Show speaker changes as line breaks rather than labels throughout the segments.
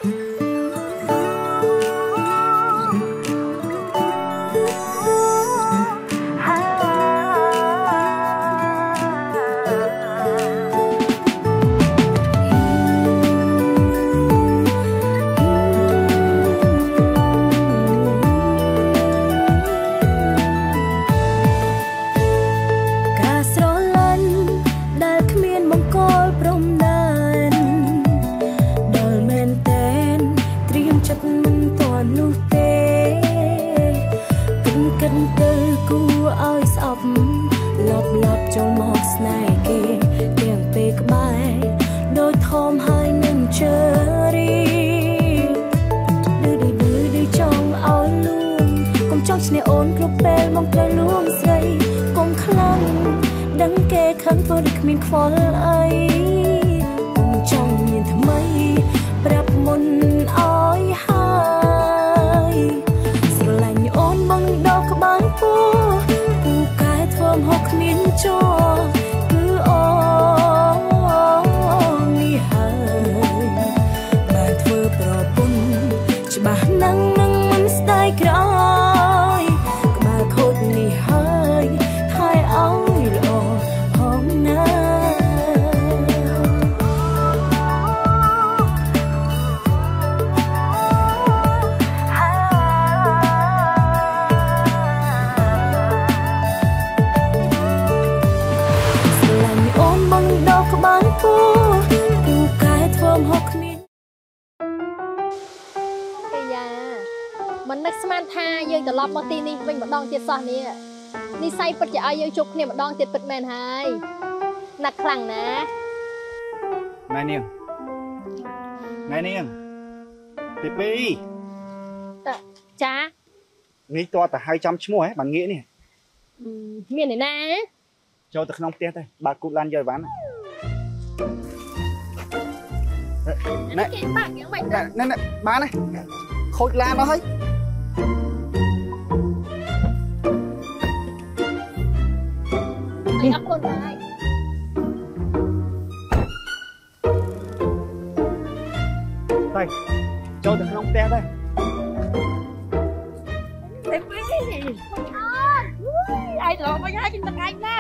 นี่ใส่ปัจจัยจุกเนี่ยมาดองติดปิดแมนให้หนักครั้งนะ
นายเนียงติปี
จ้า
นี่ตัวแต่ให้จำชั่วโมงบังเงี้ยนี่
เมียนไหนนะ
โจตะขนมเตี้ยได้บากุลันเยอะบ้าน
นี่เก่งมากยังไง
นั่นบ้านนะโคตรลานมาเฮ้ย
รับคนร้าย
ไปโจตะขนมเตี้ยได้
เต็มไปไอ้หลอกมาย้ายกินตะไคร้นะ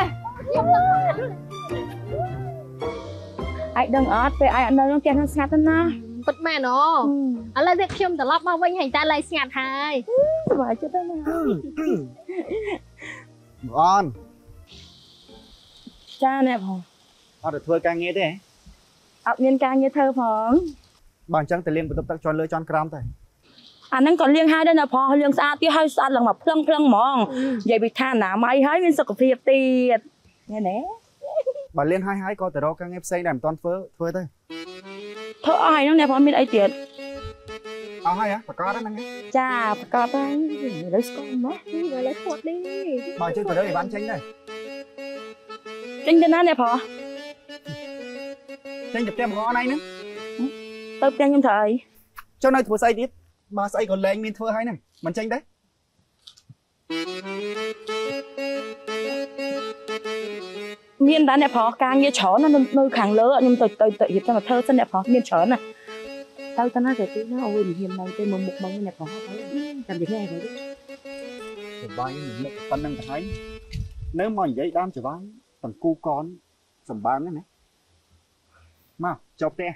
ไอ้ดังอดไปไอ้อันนั้นต้องแกงสัตว์นะ
ปิดแม่เนาะอะไรเด็กเชื่อมแต่รับมาไว้ให้ตาลายสัตว์ให้
สบายจะได้ไหม
บอล
จ้าเนี่ยพอ
เอาแต่ทัวร์การเงี้ยได้
เอาเงินการเงี้ยเธอพ
อบางจังแต่เลี้ยงประตูตักจอนเลยจอนกรามแต่
อันนั้นก่อนเลี้ยงให้ได้นะพอเลี้ยงสะอาดที่ให้สะอาดหลังแบบเพลิ่งมองใหญ่ไปทานหนาไม้ให้เป็นสุขภาพตีดเนี่ยนะ
บางเลี้ยงให้ก็แต่เราการเงี้ยใส่แหนมตอนเฟ้อทัวร์ได้
เธอเอาให้น้องเนี่ยพอมีไอเดีย
เอาให้อะประกอบได้นั่งไง
จ้าประกอบได้เลยสกอมมั้ย
เลยปวดดิ
บางจังแต่เดี๋ยวบ้านเจ๊งได้
จริงจังนะเนี่ยพอ
เจ๊งจับแก้มงอไหนนึง
เติมแกงยังไง
เจ้านายทัวร์ใส่ดิมาใส่ก่อนแรงมีทัวร์ให้นั่งมันเจ๊งได้
miền đá này phò càng như chó nó nơi càng lớn nhưng tôi hiệp cho mà thơ chân này phò miền chó này tao ta nói rồi tí nó ôi hiền này tên một mông này phò làm gì nghe rồi
đấy bay một phần năng thấy nếu mà vậy đam chỉ bán tầng cu con sầm bán đấy này mà chọc te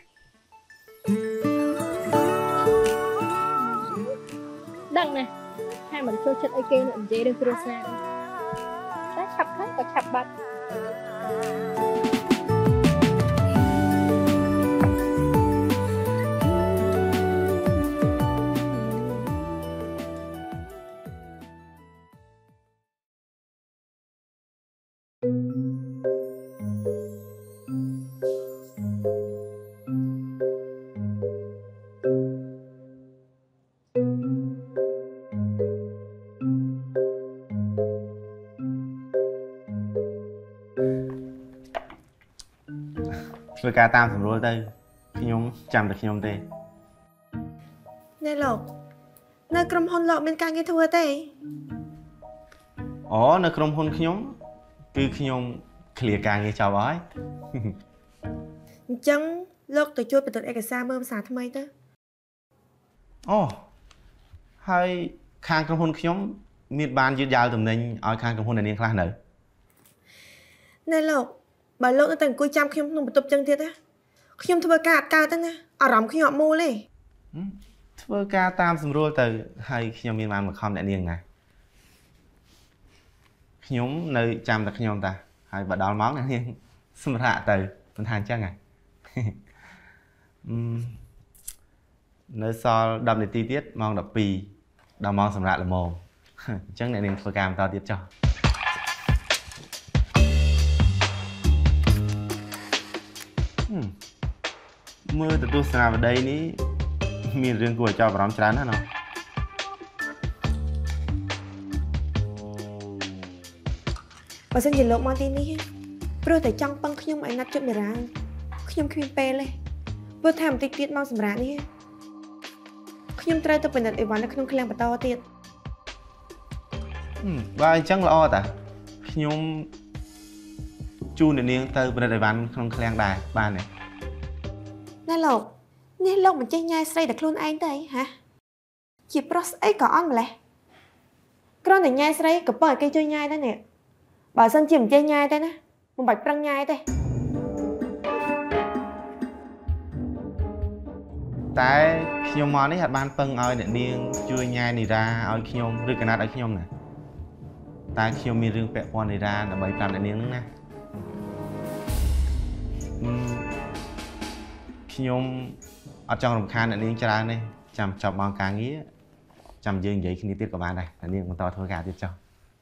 đằng này hai mình chơi chất ai kê nữa dễ được pro xa đấy chập hết và chập bật
Với ca tam thầm rồi đây khi nhóm chạm được khi nhóm tê
nè lộc nơi cầm hôn lọ bên cạnh cái thua tê
nơi cầm hôn khi nhóm cứ khi nhóm clear càng nghe chào bái
chẳng lộc tôi chuiไปตรวจเอกสารเมื่อภาษาทำไมเต้
អូហើយខាងក្រុមហ៊ុនខ្ញុំមានបានយឺតយ៉ាវតំណែងឲ្យខាងក្រុមហ៊ុននាងខ្លះនៅ
ណែលោកបើលោកនៅតែអង្គុយចាំខ្ញុំក្នុងបន្ទប់ចឹងទៀតណាខ្ញុំធ្វើការអត់កើតទេណាអារម្មណ៍ខ្ញុំអត់មូលទេ
ធ្វើការតាមស្រួលទៅហើយខ្ញុំមានបានមកខំអ្នកនាងណាខ្ញុំនៅចាំតែខ្ញុំតាហើយបើដល់ម៉ោងអ្នកនាងសម្រាប់ទៅមិនថាអញ្ចឹងហ៎នៅសល់10នាទីទៀតម៉ោង12ដល់ម៉ោងសម្រាប់ល្មមអញ្ចឹងអ្នកនាងធ្វើការបន្តទៀតចុះមើលទៅទស្សនាវដ្តីនេះមានរឿងគួរឲ្យចាប់អារម្មណ៍ច្រើនណាស់ណោះ
បើសិនជាលោកមកទីនេះព្រោះតែចង់ពឹងខ្ញុំឲ្យណាត់ជិតនារាខ្ញុំគ្មានពេលទេព្រោះថាបន្តិចទៀតមកសម្រាប់នេះខ្ញុំត្រូវទៅពិនិត្យអីវ៉ាន់នៅក្នុងឃ្លាំងបន្តទៀត
បើអញ្ចឹងល្អតាខ្ញុំជូនអ្នកនាងទៅពិនិត្យអីវ៉ាន់ក្នុងឃ្លាំងដែរបានទេ
ណែលោកនេះលោកមិនចេះញ៉ាយស្រីតែខ្លួនឯងទៅអីហ៎ជាប្រុសស្អីក៏អន់ម្លេះគ្រាន់តែញ៉ាយស្រីក៏ពឹងឲ្យគេជួយញ៉ាយដែរនេះបើសិនជាមិនចេះញ៉ាយទេណាមិនបាច់ប្រឹងញ៉ាយទេ
តែខ្ញុំមកនេះអត់បានពឹងឲ្យអ្នកនាងជួយញ៉ាយនីរ៉ាឲ្យខ្ញុំឬកណាត់ឲ្យខ្ញុំណាតែខ្ញុំមានរឿងពាក់ព័ន្ធនីរ៉ាដើម្បីប្រាប់អ្នកនាងហ្នឹងណាខ្ញុំអត់ចង់រំខានអ្នកនាងច្រើនទេចាំចប់ម៉ោងការងារចាំយើងនិយាយគ្នាទៀតក៏បានដែរអ្នកនាងបន្តធ្វើការទៀតចុះ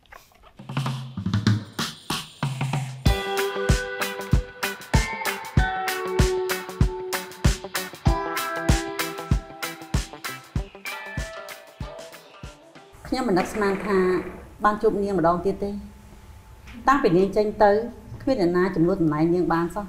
ខ្ញុំមិននឹកស្មានថាបានជួបនាងម្ដងទៀតទេតាំងពីនាងចេញទៅគ្មានអ្នកណាចំនួនតំណែងនាងបានសោះ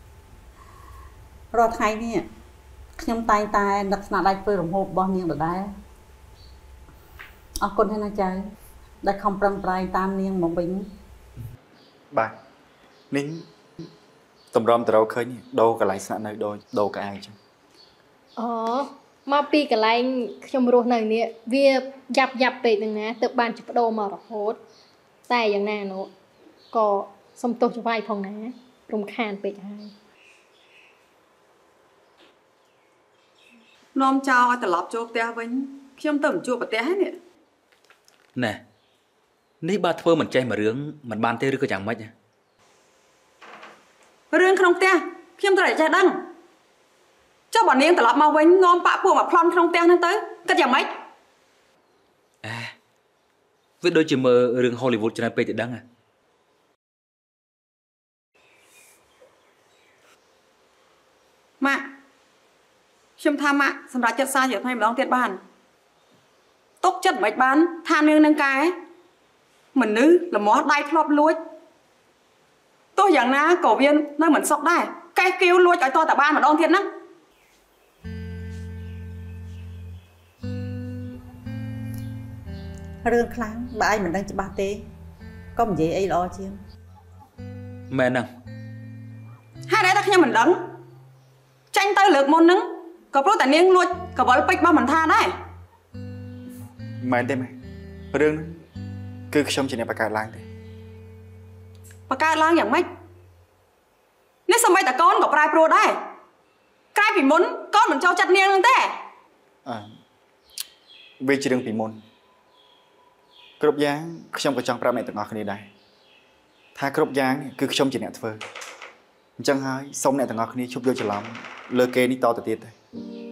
រាល់ថ្ងៃនេះខ្ញុំតែងតែនឹកស្នាដៃធ្វើរំហូបរបស់នាងដដែលអរគុណហើយណាចៅដែលខំប្រឹងប្រែងតាមនាងមកវិញ
បាទនាងតម្រាំទៅរកឃើញដូរកន្លែងស្នាក់នៅដូចដូរកៅអៅចឹង
អូមកពីកន្លែងខ្ញុំរស់នៅនេះវាយ៉ាប់ពេកហ្នឹងណាទើបបានជិះបដូរមករហូតតែយ៉ាងណានោះក៏សំទោសច្បាយផងណារំខានពេកហើយ
នាំចោលឲ្យត្រឡប់ចូលផ្ទះវិញខ្ញុំទៅមិនជួបប្រទះហ្នឹងណែ
នេះបើធ្វើមិនចេះមួយរឿងមិនបានទេឬក៏យ៉ាងម៉េច
រឿងក្នុងផ្ទះខ្ញុំត្រូវតែចេះដឹងចុះបើនាងត្រឡប់មកវិញនាំប៉ាក់ពួកមកប្លន់ក្នុងផ្ទះហ្នឹងទៅគិតយ៉ាងម៉េច
វាដូចជាមើលរឿង Hollywood ច្រើនពេកទៅដឹង
ម៉ាក់ខ្ញុំថាម៉ាក់សម្រាប់ចិត្តសារជាថ្មីម្ដងទៀតបានទុកចិត្តមិនបានថានាងនឹងកែមនុស្សល្មោះដៃធ្លាប់លួចទោះយ៉ាងណាក៏វានៅមិនសុខដែរកែគៀវលួចឲ្យតតែបានម្ដងទៀតណា
រឿងខ្លាំងបើឯងមិនដឹងច្បាស់ទេក៏និយាយអីល្អជាង
មែនហ្នឹង
ហេតុអីតែខ្ញុំមិនដឹងចាញ់ទៅលើកមុនហ្នឹងក៏ព្រោះតែនាងលួចកវលពេជ្ររបស់មិនថាដែរ
មែនទេម៉ែរឿងហ្នឹងគឺខ្ញុំជាអ្នកបង្កើតឡើងទេ
បង្កើតឡើងយ៉ាងម៉េចនេះសម្បីតែកូនក៏ប្រែប្រួលដែរក្រៅពីមុនកូនមិនចូលចិត្តនាងហ្នឹងទេ
វាជារឿងពីមុនគ្រប់យ៉ាងខ្ញុំក៏ចង់ប្រាប់អ្នកទាំងអស់គ្នាដែរថាគ្រប់យ៉ាងគឺខ្ញុំជាអ្នកធ្វើអញ្ចឹងហើយសូមអ្នកទាំងអស់គ្នាជប់យកច្រឡំលើគេនេះតទៅទៀតទេ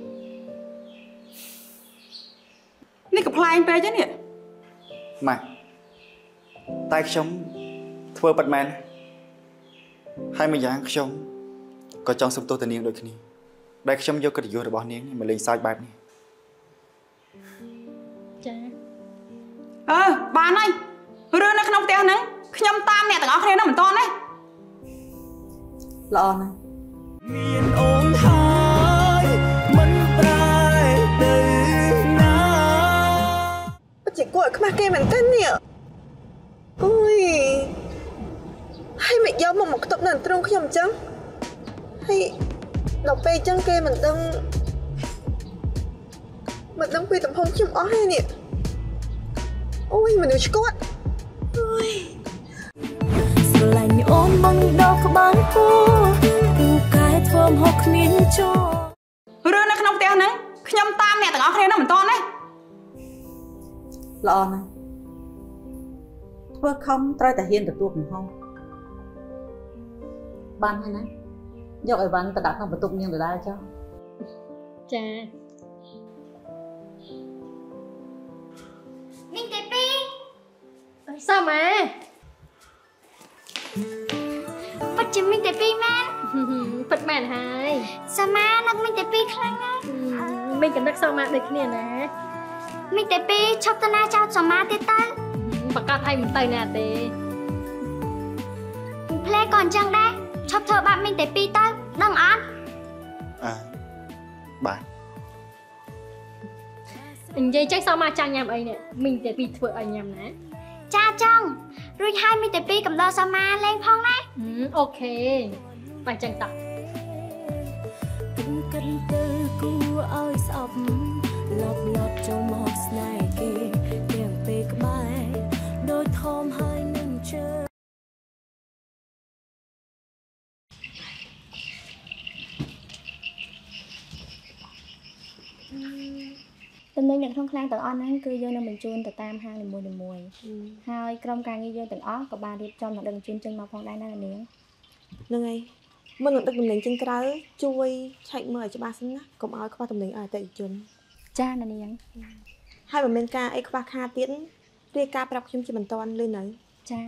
នេះក៏ប្លែកពេកទេនេះ
ម៉ាក់តែខ្ញុំធ្វើប៉ាត់មែនហើយមួយយ៉ាងខ្ញុំក៏ចង់សុំទោសទៅនាងដូចគ្នាដែលខ្ញុំយកកិត្តិយសរបស់នាងមកលេងសើចបែបនេះ
ចា
បានហើយរឿងនៅក្នុងផ្ទះហ្នឹងខ្ញុំតាមអ្នកទាំងអស់គ្នានឹងមិនតន់ទេ
ល្អណាស់
មានអូនហើយមិនប្រែទៅណា
ជាគួរឲ្យខ្មាស់គេមែនទេនេះអូយហើយមិនយកមកខ្ទប់នៅត្រង់ខ្ញុំអញ្ចឹងហើយដល់ពេលអញ្ចឹងគេមិនដឹងមិនដឹងពីទំហំខ្ញុំអស់ហើយនេះអូយមនុស្សឆ្កត់អើយ
ស្រឡាញ់អូនបងដល់ក្បាលគូពូកែធ្វើមហុកគ្មានចូល
រឿងនៅក្នុងផ្ទះហ្នឹងខ្ញុំតាមអ្នកទាំងអស់គ្នានឹងមិនតន់ទេ
ល្អណាស់ធ្វើខំត្រូវតែហ៊ានទទួលកំហុសបានហើយណាយកអីវ៉ាន់ទៅដាក់ក្នុងបន្ទប់នាងដដែលចុះ
ចា
មីងទេពី
sao mà
ពិតជាមីងទេពីមែន
ពិតមែនហើយ
សាម៉ានឹកមីងទេពីខ្លាំងណាស់
មីងក៏នឹកសាម៉ាដូចគ្នាណា
មីងទេពីឈប់ទៅណាចោលសាម៉ាទៀតទៅ
ប្រកាសឲ្យមិនទៅណាទេ
ផ្លែក៏អញ្ចឹងដែរឈប់ធ្វើបាបមីងទេពីទៅដឹងអត់
បាទ
និយាយចឹងសាម៉ាចាំញ៉ាំអីនេះមីងទេពីធ្វើឲ្យញ៉ាំណា
ចាចង់រួចហើយមីងទេពីកំដរសាម៉ាលេងផងណា
អូខេបើចឹងតោះ
គិនទៅគួរឲ្យស្អប់លប់ចូលមកស្នេហ៍គេទាំងពេលក្បែរដូចធំហើយនឹងជើ
តំណែងនៅក្នុងឃ្លាំងទាំងអស់ហ្នឹងគឺយើងនឹងបញ្ជូនទៅតាមហាងនីមួយៗហើយក្រុមការងារយើងទាំងអស់ក៏បានរៀបចំនឹងដឹកជញ្ជូនចេញមកផងដែរណានាង
ហ្នឹងហើយមុននឹងដឹកតំណែងចេញក្រៅជួយឆែកមើលឲ្យច្បាស់សិនណាកុំឲ្យខ្វះតំណែងឲ្យអតិថិជន
ចាណានាង
ហើយបើមានការអីខ្វះខាតទៀតរាយការណ៍ប្រាប់ខ្ញុំជាបន្ទាន់លឿននៅ
ចា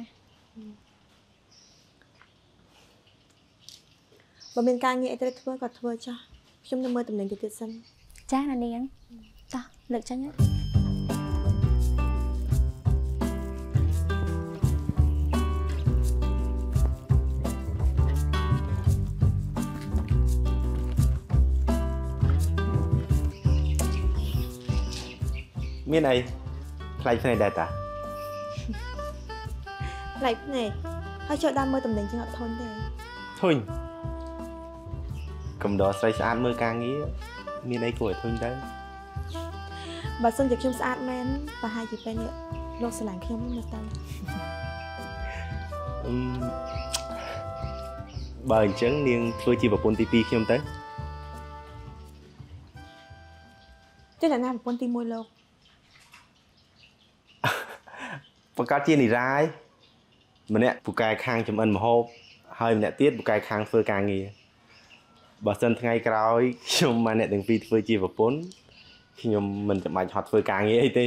បើមានការងារអីត្រូវធ្វើក៏ធ្វើចោះខ្ញុំនឹងមើលតំណែងទៅទៀតសិន
ចាណានាងតោះលើកចេញណា
មានអីផ្លែកភ្នែកដែរតា
ផ្លែកភ្នែកហើយចូលដើមមើលតំណែងជាងអត់ធន់ទេ
ធុញកំដរស្រីស្អាតមើលការងារមានអីគួរឲ្យធុញទៅ
បើសិនជាខ្ញុំស្អាតមែនប្រហែលជាពេលនេះលោកស្រឡាញ់ខ្ញុំមើលទៅ
បើអញ្ចឹងនាងធ្វើជាប្រពន្ធទី2ខ្ញុំទៅ
ចុះអ្នកណាប្រពន្ធទី1លោក
បង្កើតជានិរាយម្នាក់ពូកែខាងចំអិនម្ហូបហើយម្នាក់ទៀតពូកែខាងធ្វើការងារបើសិនថ្ងៃក្រោយខ្ញុំមកអ្នកទាំងពីរធ្វើជាប្រពន្ធខ្ញុំមិនចាំបាច់ហត់ធ្វើការងារអីទេ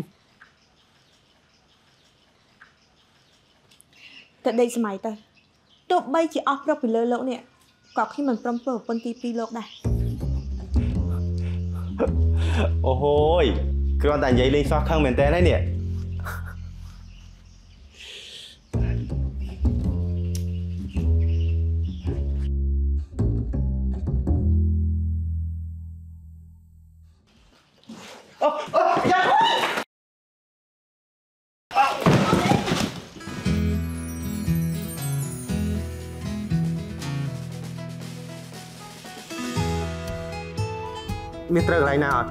តែដេកសម័យទៅទោះបីជាអស់ប្រុសពីលើលោកនេះក៏ខ្ញុំមិនព្រមធ្វើប្រពន្ធទី2លោកដែរ
អូហូយគ្រាន់តែនិយាយលេងសោះខឹងមែនតើហើយនេះមានត្រូវកន្លែងណាអត់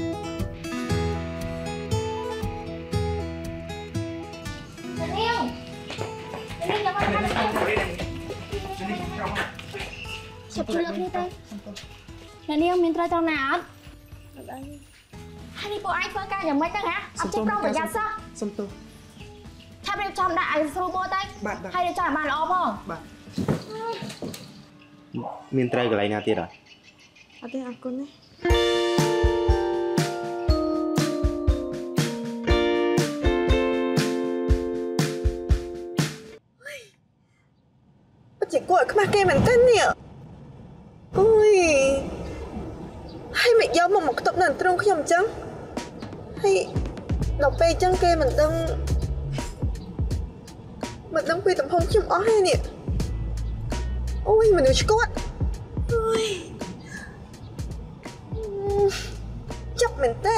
ឈប់ជួយលោកនេះទៅអ្នកនាងមានត្រូវត្រង់ណាអត់
អត់ដែរ
ហើយនេះពួកឯងធ្វើការយ៉ាងម៉េចទៅហ៎អត់ចេះប្រុងប្រយ័ត្នសោះ
សុំទោស
ឆាប់រៀបចំដាក់ឲ្យស្រួលមើលទៅហើយរៀបចំឲ្យបានល្អផង
បាទ
មានត្រូវកន្លែងណាទៀតអត់
អត់ទេអរគុណណាជាគួរឲ្យខ្មាស់គេមែនទេនេះអូយហើយមិនយកមកខ្ទប់នៅត្រង់ខ្ញុំអញ្ចឹងហើយដល់ពេលអញ្ចឹងគេមិនដឹងពីទំហំខ្ញុំអស់ហើយនេះអូយមនុស្សឆ្កត់អូយចាប់មែនទេ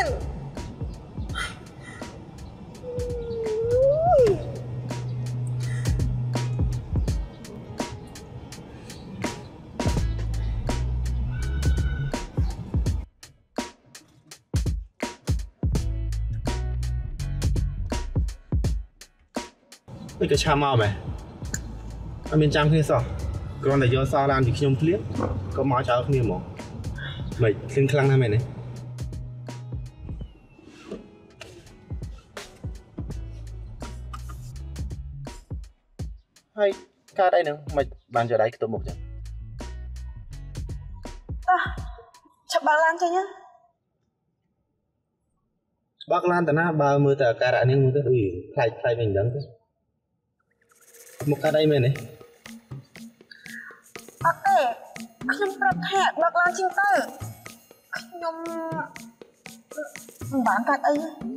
មិនក៏ឆាមកមែនអត់មានចាំគ្នាសោះគ្រាន់តែយកសោះឡានពីខ្ញុំភ្លាមក៏មកចោលគ្នាហ្មងមិនឃើញខ្លាំងណាស់មែនទេហើយកើតអីហ្នឹងមិនបានយកដៃខ្ទប់មុខចឹង
ចាប់បើឡានចេញ
បើកឡានតាណាបើមើលតែអាការៈនេះមើលទៅដូចខ្លាចខ្លាចមិនដឹងទេមកកើតអីមែនទេ
អត់ទេខ្ញុំប្រាប់ថាបើកឡានជាងទៅខ្ញុំមិនបានកាត់អី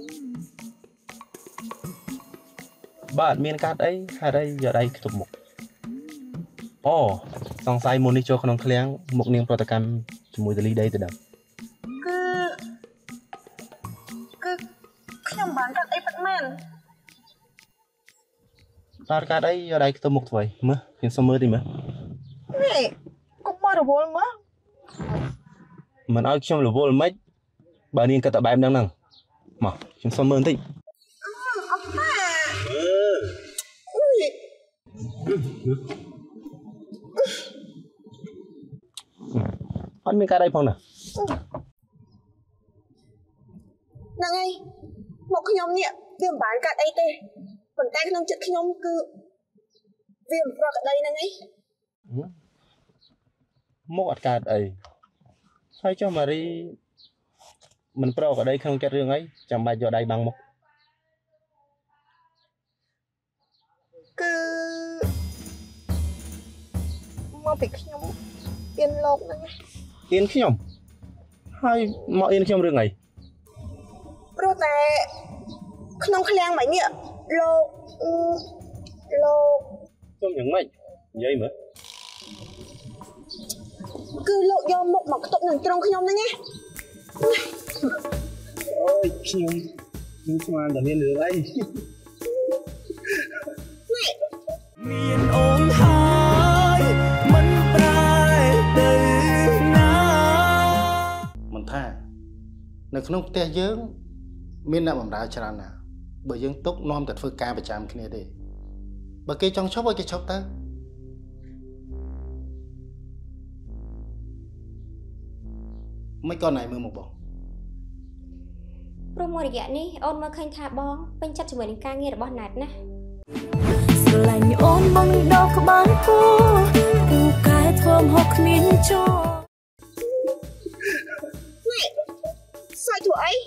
បើអត់មានកាត់អីហេតុអីយកដៃខ្ទប់មុខអូសង្ស័យមុននេះចូលក្នុងឃ្លាំងមុខនាងប្រតិកម្មជាមួយតលីដីទៅដល់
គឺខ្ញុំបានកាត់អីពិតមែន
តាកាត់អីយកដៃខ្ទប់មុខធ្វើអីមើលខ្ញុំសុំមើលតិចមើល
នេះកុំមករវល់មើល
មិនឲ្យខ្ញុំរវល់មិនបើនាងគិតតែបែបហ្នឹងមកខ្ញុំសុំមើលបន្តិច
អត់ទេ
អត់មានកាត់អីផងណា
ហ្នឹងហើយមកខ្ញុំនេះវាមិនបានកាត់អីទេប៉ុន្តែក្នុងចិត្តខ្ញុំគឺវាមិនប្រក្រតីហ្នឹងឯង
មកអត់កើតអីហើយចុះម៉ារីមិនប្រក្រតីក្នុងចិត្តរឿងអីចាំបាច់យកដៃបាំងមុខ
គឺមកពីខ្ញុំអៀនលោកហ្នឹង
អៀនខ្ញុំហើយមកអៀនខ្ញុំរឿងអី
ព្រោះតែក្នុងឃ្លាំងមិញនេះលោក
ខ្ញុំយ៉ាងម៉េចនិយាយមើល
គឺលោកយកមុខមកខ្ទប់នឹងត្រង់ខ្ញុំហ្នឹងណា
អូយខ្ញុំស្មានតែមានរឿងអី
មានអូនហើយមិនប្រែទៅណា
មិនថានៅក្នុងផ្ទះយើងមានអ្នកបម្រើច្រើនណាស់បើយើងទុកនាំតែធ្វើការប្រចាំគ្នាទេបើគេចង់ឈប់ឲ្យគេឈប់ទៅមិនក៏ណៃមើលមកបង
ព្រោះមួយរយៈនេះអូនមើលឃើញថាបងពេញចិត្តជាមួយនឹងការងាររបស់ណែតណា
ស្រឡាញ់អូនមកដល់ក្បាលគូពូកែធ្វើមហកគ្មានចោ
នេះសើចធ្វើអី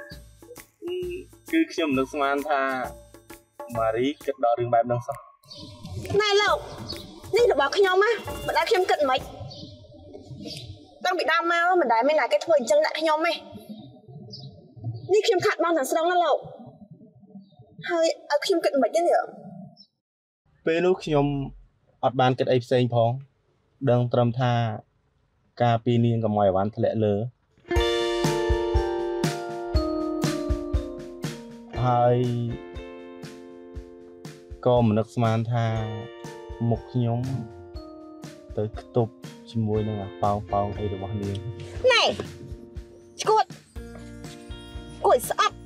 គឺខ្ញុំនឹកស្មានថាម៉ារីគិតដល់រឿងបែបហ្នឹងសោះ
ណែលោកនេះរបស់ខ្ញុំណាមិនដែលខ្ញុំគិតមិនតាំងពីដើមមកមិនដែលមានណាគេធ្វើអញ្ចឹងដាក់ខ្ញុំទេនេះខ្ញុំខាត់បងទាំងស្រុងណាលោកហើយឲ្យខ្ញុំគិតមិនទេនេះ
ពេលនោះខ្ញុំអត់បានគិតអីផ្សេងផងដឹងត្រឹមថាការពីនាងកុំឲ្យអវ៉ាន់ធ្លាក់លើហើយក៏មិននឹកស្មានថាមុខខ្ញុំទៅខ្ទប់ជាមួយនឹងអាប៉ោងអីរបស់នាង
ណែឈួតគួយស្អប់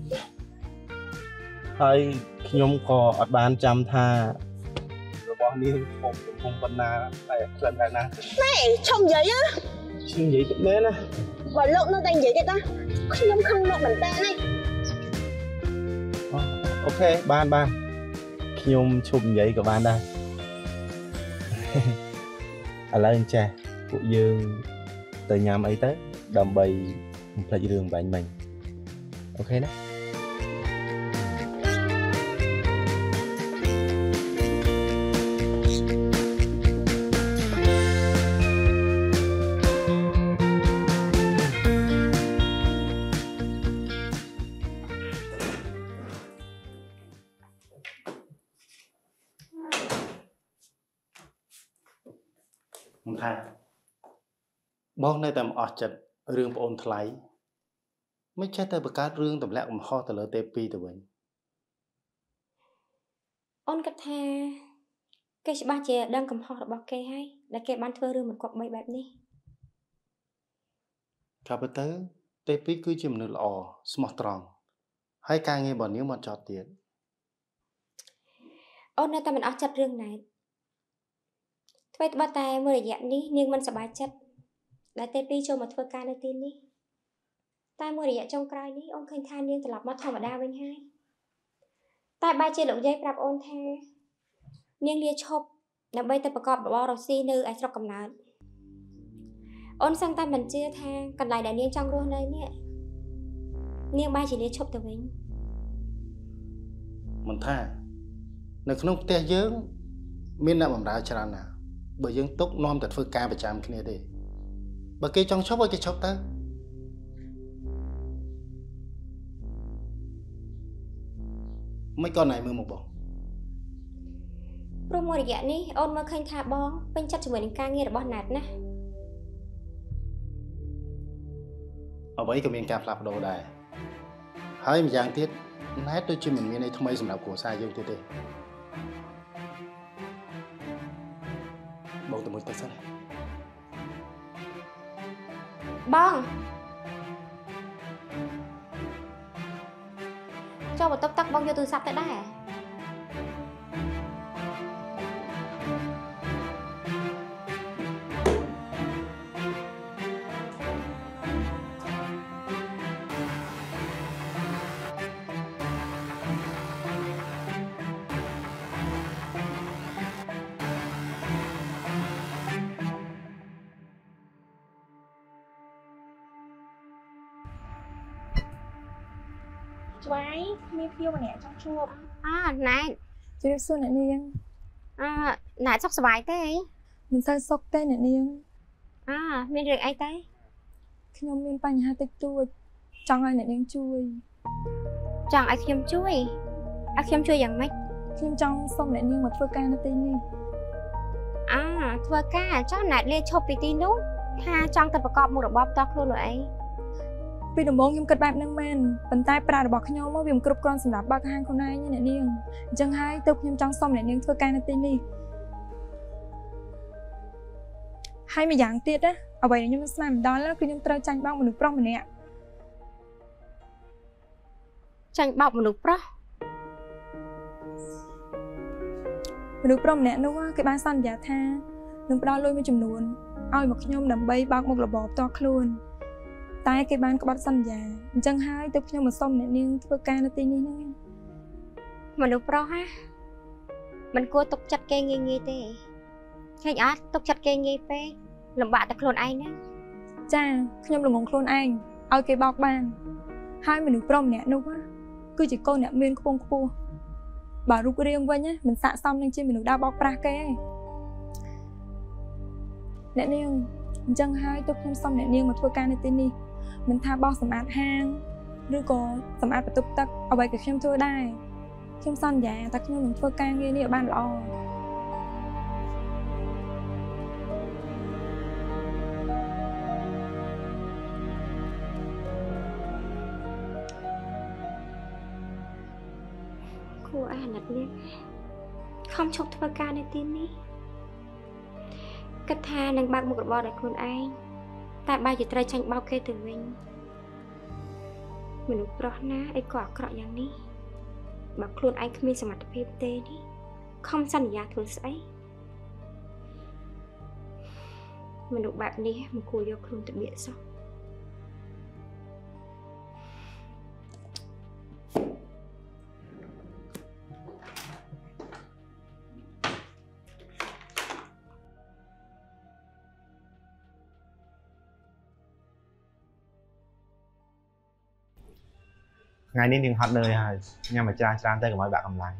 ហើយខ្ញុំក៏អត់បានចាំថារបស់នាងខ្ញុំកំពុងបណ្ណាតែក្លិនដែរណា
ណែឆុំនិយាយណា
ខ្ញុំនិយាយទៅមែនណា
បើលោកនៅតែនិយាយទៀតណាខ្ញុំខឹងមកមែនតើនេះ
អូខេបានខ្ញុំឈប់និយាយក៏បានដែរឥឡូវចេះពួកយើងទៅញ៉ាំអីទៅដើម្បីបំភ្លេចរឿងបាញ់មិញអូខេណា
ថាបងនៅតែមិនអស់ចិត្តរឿងប្អូនថ្លៃមិនចេះតែបង្កើតរឿងទម្លាក់កំហុសទៅលើទេពីទៅវិញ
អូនគិតថាគេច្បាស់ជាដឹងកំហុសរបស់គេហើយដែលគេបានធ្វើរឿងមិនគប្បីបែបនេះ
ចាប់ទៅទេពីគឺជាមនុស្សល្អស្មោះត្រង់ហើយការងាររបស់នាងមកចោតទៀត
អូននៅតែមិនអស់ចិត្តរឿងណែធ្វើត្បិតតែមួយរយៈនេះនាងមិនសប្បាយចិត្តដែលទេពីចូលមកធ្វើការនៅទីនេះតែមួយរយៈចុងក្រោយនេះអូនឃើញថានាងត្រឡប់មកធម្មតាវិញហើយតែបែរជាលោកយាយប្រាប់អូនថានាងលាឈប់ដើម្បីទៅប្រកបរបររកស៊ីនៅឯស្រុកកំណើតអូនសឹងតែមិនជឿថាកន្លែងដែលនាងចង់រស់នៅនេះនាងបែរជាលាឈប់ទៅវិញ
មិនថានៅក្នុងផ្ទះយើងមានអ្នកបម្រើច្រើនណាស់បើយើងទុកនាំតែធ្វើការប្រចាំគ្នាទេបើគេចង់ឈប់ឲ្យគេឈប់ទៅមិនក៏ណៃមើលមកបង
ព្រោះមួយរយៈនេះអូនមើលឃើញថាបងពេញចិត្តជាមួយនឹងការងាររបស់ណាត់ណា
អ្វីក៏មានការផ្លាស់ប្ដូរដែរហើយម្យ៉ាងទៀតណែតដូចជាមិនមានអីថ្មីសម្រាប់គ្រួសារយើងទៀតទេបងទៅមួយទៅសិន
បងចូលបន្ទប់ទឹកបងយកទូរស័ព្ទទៅដែរ
ស្វាយមានភ្ញៀវម្នាក់ចង់ជួប
ណែ
ជម្រាបសួរអ្នកនាង
ណែសុខសប្បាយទេ
មិនសូវសុខទេអ្នកនាង
មានរឿងអីទេ
ខ្ញុំមានបញ្ហាតិចតួចចង់ឲ្យអ្នកនាងជួយ
ចង់ឲ្យខ្ញុំជួយយ៉ាងម៉េច
ខ្ញុំចង់សុំអ្នកនាងមកធ្វើការនៅទីនេះ
ធ្វើការចង់ណែលាឈប់ពីទីនោះថាចង់ទៅប្រកបមុខរបរផ្ទាល់ខ្លួនអី
ពីដំបូងខ្ញុំគិតបែបហ្នឹងមែនប៉ុន្តែប្រាក់របស់ខ្ញុំមកវាមិនគ្រប់គ្រាន់សម្រាប់បើកហាងខ្លួនឯងអ្នកនាងអញ្ចឹងហើយទើបខ្ញុំចង់សុំអ្នកនាងធ្វើការនៅទីនេះហើយម្យ៉ាងទៀតណាអ្វីដែលខ្ញុំស្មានមិនដល់គឺខ្ញុំត្រូវចាញ់បោកមនុស្សប្រុសម្នាក់
ចាញ់បោកមនុស្សប្រុ
សម្នាក់នោះគេបានសន្យាថានឹងផ្ដល់លុយមួយចំនួនឲ្យមកខ្ញុំដើម្បីបើកមុខរបរផ្ទាល់ខ្លួនតែគេបានក្បត់សន្យាអញ្ចឹងហើយទើបខ្ញុំមកសុំអ្នកនាងធ្វើការនៅទីនេះហ្នឹង
មនុស្សប្រុសមិនគួរទុកចិត្តគេងាយៗទេឃើញអត់ទុកចិត្តគេងាយពេកលំបាកតែខ្លួនឯងណា
ចាខ្ញុំល្ងងខ្លួនឯងឲ្យគេបោកបានហើយមនុស្សប្រុសម្នាក់នោះគឺជាកូនអ្នកមានខ្ពង់ខ្ពស់បើរូបរាងវិញមិនស័ក្តិសមនឹងជាមនុស្សដើរបោកប្រាស់គេអ្នកនាងអញ្ចឹងហើយទើបខ្ញុំសុំអ្នកនាងមកធ្វើការនៅទីនេះមិនថាបោសសម្អាតហាងឬក៏សម្អាតបន្ទប់ទឹកអ្វីក៏ខ្ញុំធ្វើដែរខ្ញុំសន្យាថាខ្ញុំនឹងធ្វើការងារនេះឲ្យបានល្អ
គួរអាណិតនាងខំឈប់ធ្វើការនៅទីនេះគិតថានឹងបើកមុខរបរដោយខ្លួនឯងតែបែរជាត្រូវចាញ់បោកគេទៅវិញមនុស្សប្រុសណាអីក៏អាក្រក់យ៉ាងនេះបើខ្លួនឯងគ្មានសមត្ថភាពទេនេះខំសន្យាធ្វើស្អីមនុស្សបែបនេះមិនគួរយកខ្លួនទៅបៀកសោះ
ថ្ងៃនេះនាងហត់នឿយហើយញ៉ាំមកច្រើនទៅកុំឲ្យបាក់កម្លាំង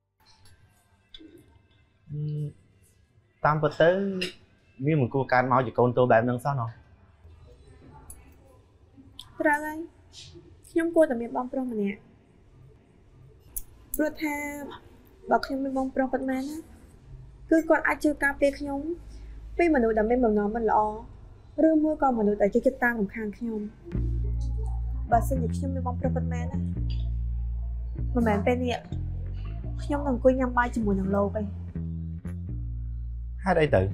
តាមពិតទៅវាមិនគួរកើតមកជាកូនតូចបែបហ្នឹងសោះណោះ
ត្រូវហើយខ្ញុំគួរតែមានបងប្រុសម្នាក់ព្រោះថាបើខ្ញុំមានបងប្រុសពិតមែនណាគឺគាត់អាចជួយការពារខ្ញុំពីមនុស្សដែលមានបំណងមិនល្អឬមួយក៏មនុស្សដែលចិត្តតាមរំខានខ្ញុំបើសិនជាខ្ញុំមានបងប្រុសពិតមែនណាមិនមែនពេលនេះខ្ញុំនឹងអង្គុយញ៉ាំបាយជាមួយនឹងលោកឯង
ហេតុអីទៅ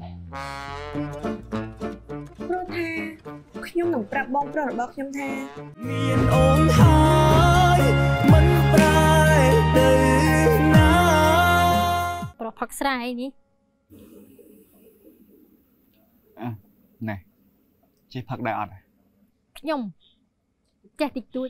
ព្រោះថាខ្ញុំនឹងប្រាប់បងប្រុសរបស់ខ្ញុំថា
មានអូនហើយមិនប្រែទៅណា
កស្រែអីនេះ
ណែចេះផឹកដែរអត់
ខ្ញុំចេះតិចតួច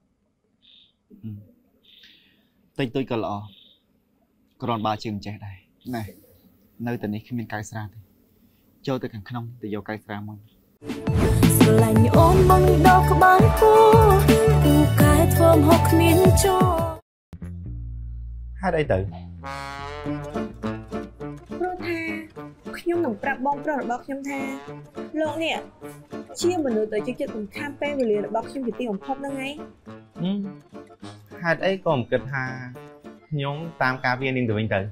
តិចតួចក៏ល្អគ្រាន់បើជាងចេះដែរណែនៅតែនេះគ្មានកៅស្រាទេចូលទៅខាងក្នុងទៅយកកៅស្រាមក
ស្រឡាញ់អូនមកដល់ក្បាលគូពូកែធ្វើមហុកគ្មានចោ
ហេតុអីទៅ
ព្រោះថាខ្ញុំនឹងប្រាប់បងប្រុសរបស់ខ្ញុំថាលោកនេះជាមនុស្សដែលជិះចិត្តសំខាន់ពេលវេលារបស់ខ្ញុំជាទីបំផុតហ្នឹងឯង
ហេតុអីក៏មិនគិតថាខ្ញុំតាមការវានាងទៅវិញទៅ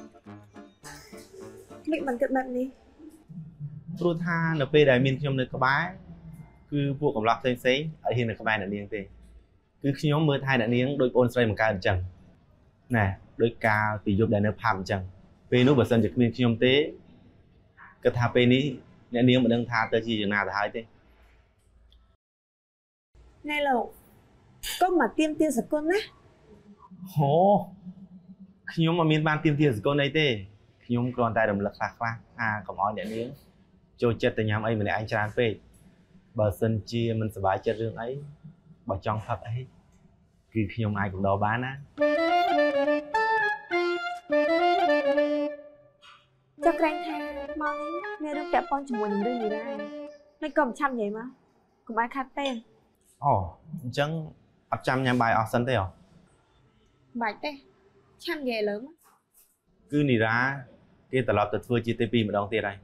មិនបានគិតបែបនេះ
ព្រោះថានៅពេលដែលមានខ្ញុំនៅក្បែរគឺពួកកំឡោះផ្សេងៗឲ្យហ៊ាននៅក្បែរអ្នកនាងទេគឺខ្ញុំមើលថែអ្នកនាងដូចប្អូនស្រីបង្កើតអញ្ចឹងណែដោយការពីយប់ដែលនៅផាប់អញ្ចឹងពេលនោះបើសិនជាគ្មានខ្ញុំទេគិតថាពេលនេះអ្នកនាងមិនដឹងថាទៅជាយ៉ាងណាទៅហើយទេ
ណែលោកកុំមកទៀមទាសកុនណា
អូខ្ញុំមិនមានបានទៀមទាសកុនអីទេខ្ញុំគ្រាន់តែរំលឹកខ្លះថាកុំឲ្យអ្នកនាងចូលចិត្តទៅញ៉ាំអីម្នាក់ឯងច្រើនពេកបើសិនជាមិនសប្បាយចិត្តរឿងអីបើចង់ផឹកអីគឺខ្ញុំអាចកំដរបានណា
ចុះក្រែងថាមកនេះមានរឿងពាក់ព័ន្ធជាមួយនឹងរឿងនេះដែរមិនក៏មិនឆាប់និយាយមកកុំឲ្យខាត់ទេ
អូអញ្ចឹងអត់ចាំញ៉ាំបាយអស់សិនទេហ៎
បាច់ទេឆាប់និយាយលើមក
គឺនីរ៉ាគេត្រឡប់ទៅធ្វើជាទី2ម្ដងទៀតហើយ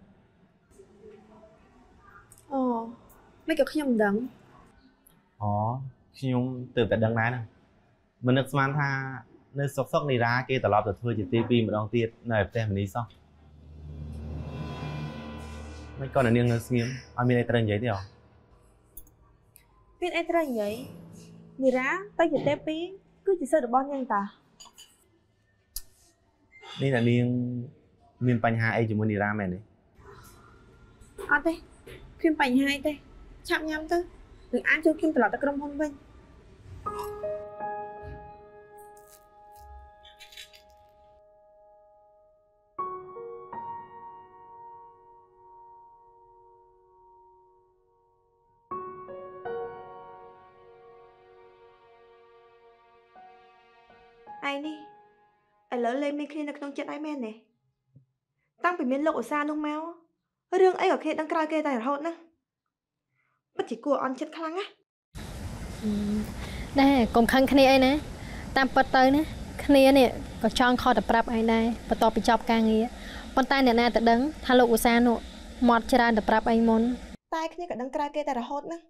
អូមិនក៏ខ្ញុំមិនដឹង
អូខ្ញុំទើបតែដឹងដែរណាមិននឹកស្មានថានៅសុកនីរ៉ាគេត្រឡប់ទៅធ្វើជាទី2ម្ដងទៀតនៅឯផ្ទះមនីសោះមិនក៏នាងនៅស្ងៀមអត់មានអីត្រូវនិយាយទេហ៎
មានអីត្រូវនិយាយនីរ៉ាទៅជាទេ2គឺជាសិទ្ធិរបស់នាងតា
នេះអ្នកនាងមានបញ្ហាអីជាមួយនីរ៉ាមែនទេ
អត់ទេគ្មានបញ្ហាអីទេឆាប់ញ៉ាំទៅនឹងអាចជួយខ្ញុំត្រឡប់ទៅក្រុមហ៊ុនវិញ ឯនេះឥឡូវលេងមានគ្នានៅក្នុងចិត្តឯមែនទេតាំងពីមានលោកឧស្សាហ៍នោះមករឿងអីក៏គេដឹងក្រោយគេតែរហូតណាពិតជាគួរអន់ចិត្តខ្លាំងណា
ដែរកុំខឹងគ្នាអីណាតាមពិតទៅណាគ្នានេះក៏ចង់ខកតែប្រាប់ឯងដែរបន្ទាប់ពីចប់ការងារប៉ុន្តែអ្នកណាទៅដឹងថាលោកឧស្សាហ៍នោះមកច្រើនតែប្រាប់ឯងមុន
តែគ្នាក៏ដឹងក្រោយគេតែរហូតណា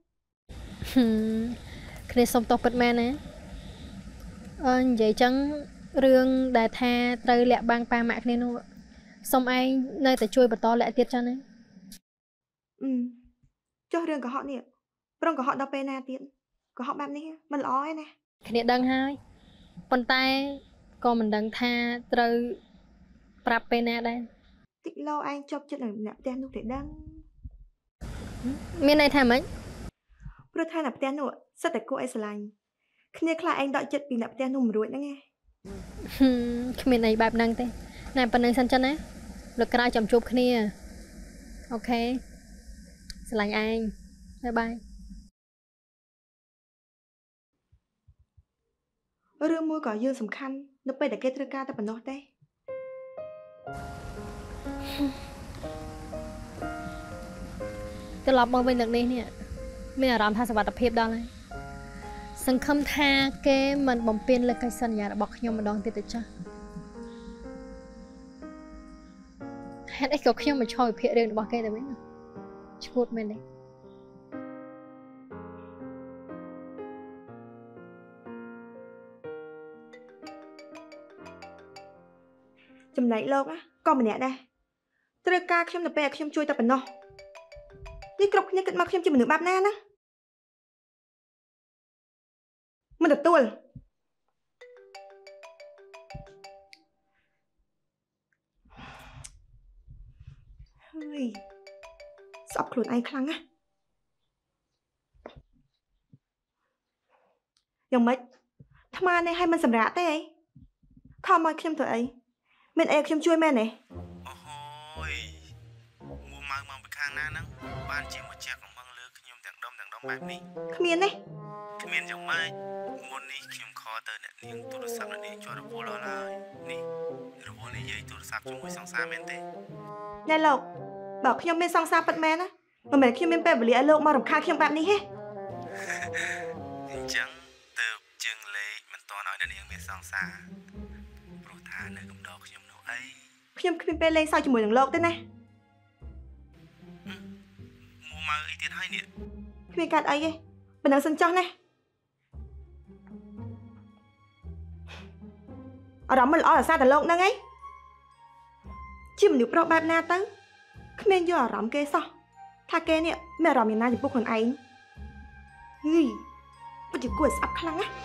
គ្នាសុំទោសពិតមែនណានិយាយចឹងរឿងដែលថាត្រូវលាក់បាំងប៉ាម៉ាក់គ្នានោះសុំឯងនៅតែជួយបន្តលាក់ទៀតចឹងណា
ចុះរឿងកុហកនេះប្រងកុហកដល់ពេលណាទៀតកុហកបែបនេះមិនល្អទេណា
គ្នាដឹងហើយប៉ុន្តែក៏មិនដឹងថាត្រូវប្រាប់ពេលណាដែរ
តិចលោឯងជាប់ចិត្តនឹងអ្នកផ្ទះនោះទេដឹង
មានន័យថាម៉េច
ព្រោះថាអ្នកផ្ទះនោះសិតតែគួរឲ្យស្រឡាញ់គ្នាខ្លាចឯងដកចិត្តពីអ្នកផ្ទះនោះមិនរួចហ្នឹងឯង
គ្មានអីបែបហ្នឹងទេណែប៉ុណ្្នឹងសិនចឹងណាលើកក្រោយចាំជួបគ្នាអូខេស្រឡាញ់ឯងបាយបាយ
រឿងមួយក៏យើងសំខាន់នៅពេលដែលគេត្រូវការតែប៉ុណ្ណោះទេ
ត្រឡប់មកវិញទឹកនេះមានអារម្មណ៍ថាសុវត្ថិភាពដល់ហើយសង្ឃឹមថាគេមិនបំពេញលើកិច្ចសន្យារបស់ខ្ញុំម្ដងទៀតទេចា៎ហេតុអីក៏ខ្ញុំមិនឆ្លងវិភាគរឿងរបស់គេទៅវិញឈួតមែនទេ
ចំណែកលោកក៏ម្នាក់ដែរត្រូវការខ្ញុំទៅពេលឲ្យខ្ញុំជួយតែប៉ុណ្ណោះនេះគ្រប់គ្នាគិតមកខ្ញុំជាមនុស្សបែបណាណាមិនទទួលហើយស្អប់ខ្លួនឯងខ្លាំងណាយ៉ាងម៉េចថ្មនេះឲ្យមិនសម្រាប់ទេអីខំមកខ្ញុំធ្វើអីមានអីខ្ញុំជួយមែនទេ
អូយមួម៉ៅមកពីខាងណាហ្នឹងបានជាមកជះកំបឹងលើខ្ញុំទាំងដុំបែបនេះ
គ្មានទេ
គ្មានយ៉ាងម៉េចមុននេះខ្ញុំខលទៅអ្នកនាងទូរស័ព្ទអ្នកនាងជាប់រវល់អស់ហើយនេះរវល់និយាយទូរស័ព្ទជាមួយសង្សារមែនទេ
ណែលោកបើខ្ញុំមានសង្សារពិតមែនណាមិនមែនខ្ញុំមានពេលវេលាឲ្យលោកមករំខានខ្ញុំបែបនេះទេ
អញ្ចឹងទើបជើងលេខមិនទាន់ឲ្យអ្នកនាងមានសង្សារព្រោះថានៅកំដរខ្ញុំនោះអី
ខ្ញុំគ្មានពេលលេងសើចជាមួយនឹងលោកទេណា
មួម៉ៅអីទៀតហើយនេះ
គ្មានកាត់អីទេប៉ុណ្ណឹងសិនចុះណាអារម្មណ៍មិនល្អអាសាតែលោកហ្នឹងឯងជាមនុស្សប្រុសបែបណាទៅគ្មានយកអារម្មណ៍គេសោះថាគេនេះមានអារម្មណ៍យ៉ាងណាចំពោះខ្លួនឯងហីពិតជាគួរឲ្យស្អប់ខ្លាំងណា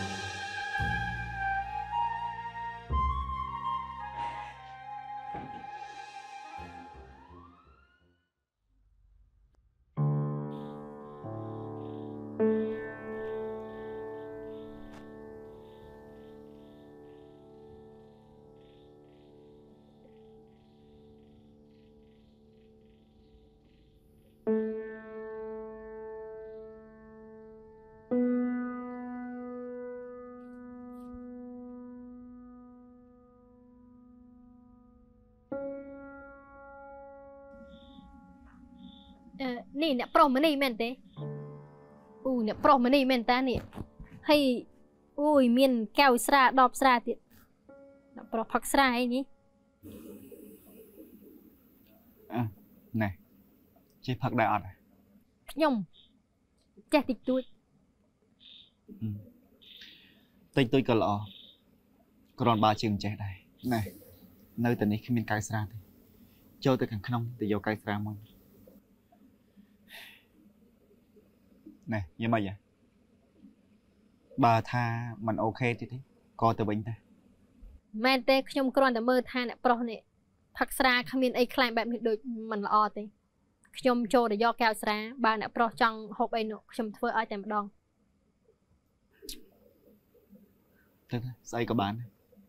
នេះអ្នកប្រុសម្នេះមែនទេអូអ្នកប្រុសម្នេះមែនតានេះហើយអូយមានកែវស្រាដបស្រាទៀតអ្នកប្រុសផឹកស្រាអីនេះ
ណែចេះផឹកដែរអត់
ខ្ញុំចេះតិចតួច
តិចតួចក៏ល្អគ្រាន់បើជាមិនចេះដែរណែនៅតែនេះគ្មានកែវស្រាទេចូលទៅខាងក្នុងទៅយកកែវស្រាមកណែយ៉ាងម៉េចបើថាมันអូខេទៀតទេក៏ទៅវិញដែរ
មែនទេខ្ញុំគ្រាន់តែមើលថាអ្នកប្រុសនេះផឹកស្រាគ្មានអីខ្លាំងបែបនេះដូចមិនល្អទេខ្ញុំចូលទៅយកកែវស្រាបើអ្នកប្រុសចង់ហូបអីនោះខ្ញុំធ្វើឲ្យតែម្ដង
ទៅស្អីក៏បាន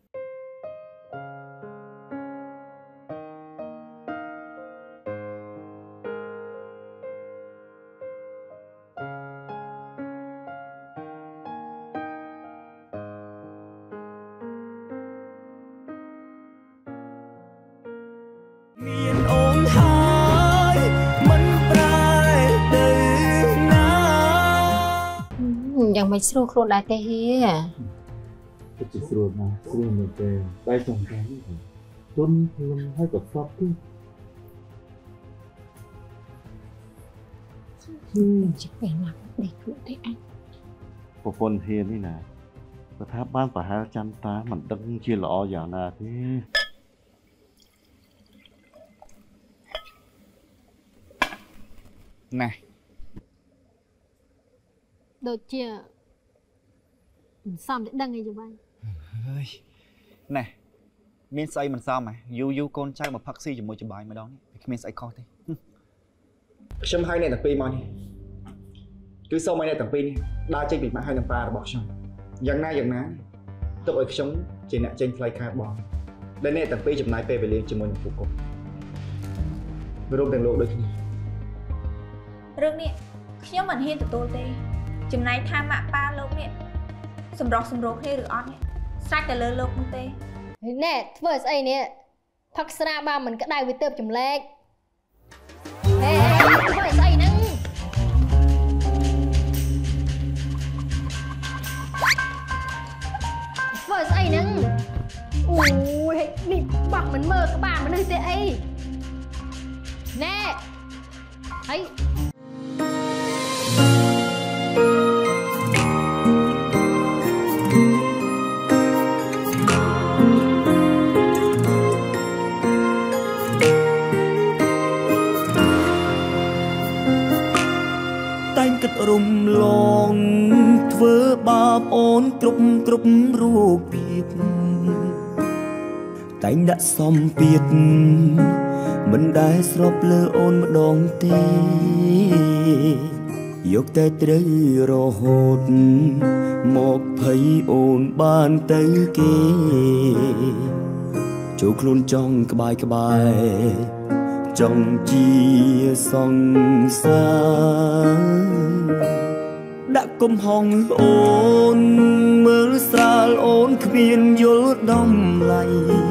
មានអូនហើយមិនប្រែទៅណា
យ៉ាងមិនស្រួលខ្លួនដែរទេហៀ
ពិតជាស្រួលណាស់ស្រួលមែនទេតែសំខាន់ទុនខ្លួនហើយក៏សពទៀត
ជិះពេលណាដេកខ្លួនទេអញ
ប្រពន្ធហ៊ាននេះណាបើថាបានប្រហែលចាំតាមិនដឹងជាល្អយ៉ាងណាទេ
ណែ
ដូចជាមិនសមទេដឹងអីយូរហើយ
ហើយណែមានស្អីមិនសមហ៎យូកូនចៅមកផឹកស៊ីជាមួយច្បាយម្ដងនេះវាគ្មានស្អីខុសទេខ្ញុំហៅអ្នកទាំងពីរមកនេះគឺសូមឲ្យអ្នកទាំងពីរនេះដើរចេញពីម៉ាក់ហើយនឹងប៉ារបស់ខ្ញុំយ៉ាងណាទុកឲ្យខ្ញុំជាអ្នកចេញថ្លៃខែបងដែលអ្នកទាំងពីរចំណាយពេលវេលាជាមួយនឹងពួកគាត់រួមទាំងលោកដូចគ្នា
រឿងនេះខ្ញុំមិនហ៊ានទទួលទេចំណែកថាម៉ាក់ប៉ាលោកនេះសម្រោះគ្នាឬអត់នេះស្រេចតែលើលោកនោះទេ
ណែធ្វើស្អីនេះផឹកស្រាបើមិនក្តៅវាទៅចម្លែកហេធ្វើស្អីហ្នឹងធ្វើស្អីហ្នឹងអូយនេះបាក់មិនមើលក្បាលមនុស្សទេអីណែហើយ
គិតរំលងធ្វើបាបអូនគ្រប់រូបភាពតែងដាក់សំពាធមិនដែលស្របលើអូនម្ដងទេយកតែត្រូវរហូតមកភ័យអូនបានទៅគេ
ចូលខ្លួនចង់ក្បែរចង់ជាសង្សារដាក់គុំហងអូនមើលស្រាលអូនគ្មានយល់តម្លៃ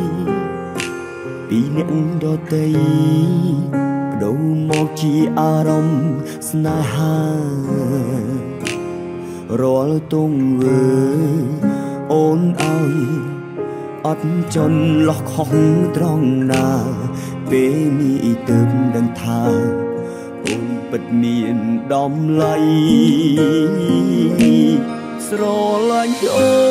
ពីអ្នកដទៃបដូរមកជាអារម្មណ៍ស្នេហារាល់ទង្វើអូនឲ្យអត់ចន់លោះខុសត្រង់ណាពេលនេះទើបដឹងថាអូនពិតមានតម្លៃស្រឡាញ់អូ